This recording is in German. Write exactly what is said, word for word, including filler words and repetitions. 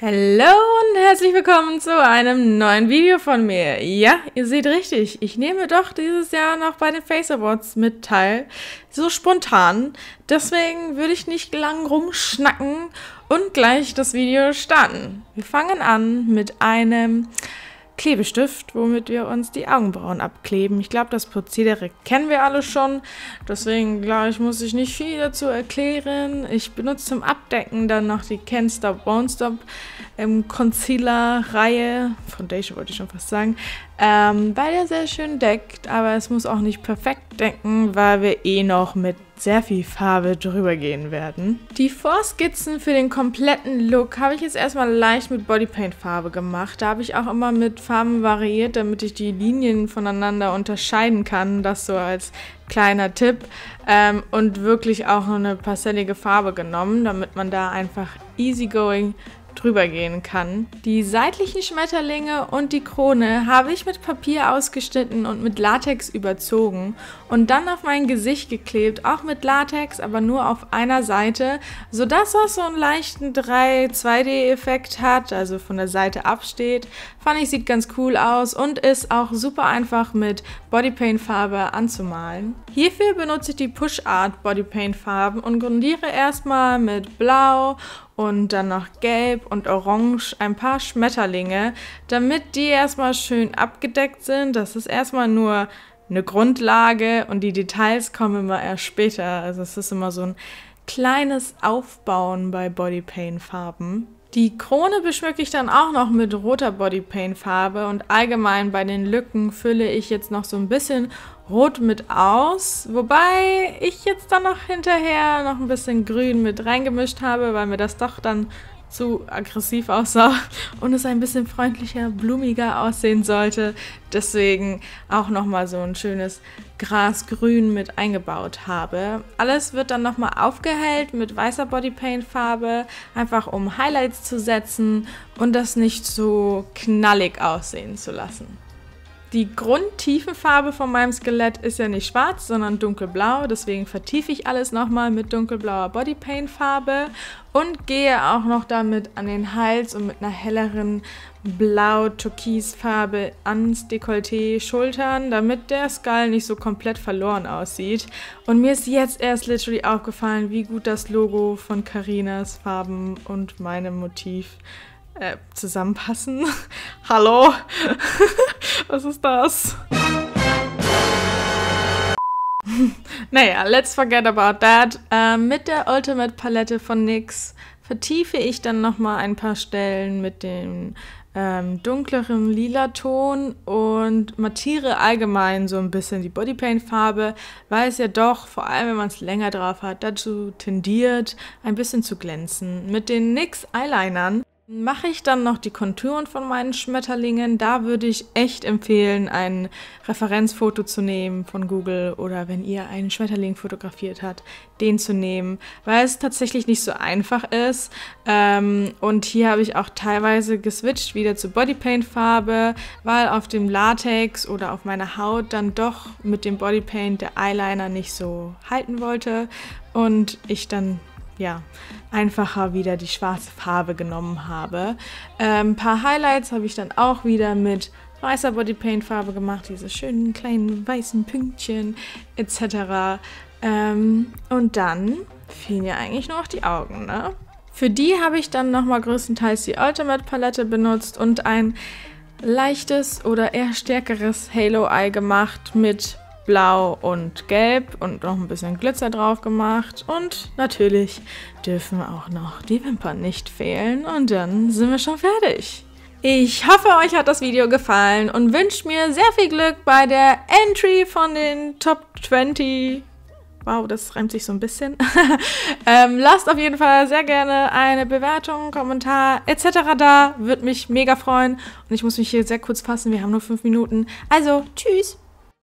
Hallo und herzlich willkommen zu einem neuen Video von mir. Ja, ihr seht richtig, ich nehme doch dieses Jahr noch bei den Face Awards mit teil. So spontan. Deswegen würde ich nicht lang rumschnacken und gleich das Video starten. Wir fangen an mit einem Klebestift, womit wir uns die Augenbrauen abkleben. Ich glaube, das Prozedere kennen wir alle schon. Deswegen, glaube ich, muss ich nicht viel dazu erklären. Ich benutze zum Abdecken dann noch die Can't Stop Won't Stop ähm, Concealer-Reihe. Foundation wollte ich schon fast sagen. Ähm, weil der sehr schön deckt, aber es muss auch nicht perfekt decken, weil wir eh noch mit sehr viel Farbe drüber gehen werden. Die Vorskizzen für den kompletten Look habe ich jetzt erstmal leicht mit Bodypaint-Farbe gemacht. Da habe ich auch immer mit Farben variiert, damit ich die Linien voneinander unterscheiden kann. Das so als kleiner Tipp. Ähm, und wirklich auch noch eine pastellige Farbe genommen, damit man da einfach easygoing drüber gehen kann. Die seitlichen Schmetterlinge und die Krone habe ich mit Papier ausgeschnitten und mit Latex überzogen und dann auf mein Gesicht geklebt, auch mit Latex, aber nur auf einer Seite, sodass das so einen leichten drei zwei D-Effekt hat, also von der Seite absteht. Fand ich, sieht ganz cool aus und ist auch super einfach mit Bodypaint-Farbe anzumalen. Hierfür benutze ich die Push Art Bodypaint-Farben und grundiere erstmal mit Blau und dann noch Gelb und Orange ein paar Schmetterlinge, damit die erstmal schön abgedeckt sind. Das ist erstmal nur eine Grundlage und die Details kommen immer erst später. Also es ist immer so ein kleines Aufbauen bei Bodypaint-Farben. Die Krone beschmücke ich dann auch noch mit roter Bodypaint-Farbe und allgemein bei den Lücken fülle ich jetzt noch so ein bisschen Rot mit aus, wobei ich jetzt dann noch hinterher noch ein bisschen Grün mit reingemischt habe, weil mir das doch dann zu aggressiv aussah und es ein bisschen freundlicher, blumiger aussehen sollte. Deswegen auch nochmal so ein schönes Grasgrün mit eingebaut habe. Alles wird dann nochmal aufgehellt mit weißer Bodypaint-Farbe, einfach um Highlights zu setzen und das nicht so knallig aussehen zu lassen. Die Grundtiefenfarbe von meinem Skelett ist ja nicht schwarz, sondern dunkelblau. Deswegen vertiefe ich alles nochmal mit dunkelblauer Bodypaint-Farbe und gehe auch noch damit an den Hals und mit einer helleren Blau-Türkis-Farbe ans Dekolleté, Schultern, damit der Skull nicht so komplett verloren aussieht. Und mir ist jetzt erst literally aufgefallen, wie gut das Logo von Carinas Farben und meinem Motiv Äh, zusammenpassen. Hallo? Was ist das? Naja, let's forget about that. Äh, mit der Ultimate Palette von N Y X vertiefe ich dann nochmal ein paar Stellen mit dem ähm, dunkleren lila Ton und mattiere allgemein so ein bisschen die Bodypaint-Farbe, weil es ja doch, vor allem wenn man es länger drauf hat, dazu tendiert, ein bisschen zu glänzen. Mit den N Y X Eyelinern mache ich dann noch die Konturen von meinen Schmetterlingen. Da würde ich echt empfehlen, ein Referenzfoto zu nehmen von Google oder wenn ihr einen Schmetterling fotografiert habt, den zu nehmen, weil es tatsächlich nicht so einfach ist. Ähm, und hier habe ich auch teilweise geswitcht wieder zu Bodypaint-Farbe, weil auf dem Latex oder auf meiner Haut dann doch mit dem Bodypaint der Eyeliner nicht so halten wollte und ich dann ja, einfacher wieder die schwarze Farbe genommen habe. Ein ähm, paar Highlights habe ich dann auch wieder mit weißer Bodypaint-Farbe gemacht, diese schönen kleinen weißen Pünktchen et cetera. Ähm, und dann fehlen ja eigentlich nur noch die Augen, ne? Für die habe ich dann nochmal größtenteils die Ultimate Palette benutzt und ein leichtes oder eher stärkeres Halo-Eye gemacht mit Blau und Gelb und noch ein bisschen Glitzer drauf gemacht. Und natürlich dürfen auch noch die Wimpern nicht fehlen. Und dann sind wir schon fertig. Ich hoffe, euch hat das Video gefallen und wünsche mir sehr viel Glück bei der Entry von den Top zwanzig. Wow, das reimt sich so ein bisschen. ähm, lasst auf jeden Fall sehr gerne eine Bewertung, Kommentar et cetera da. Würde mich mega freuen. Und ich muss mich hier sehr kurz fassen. Wir haben nur fünf Minuten. Also, tschüss!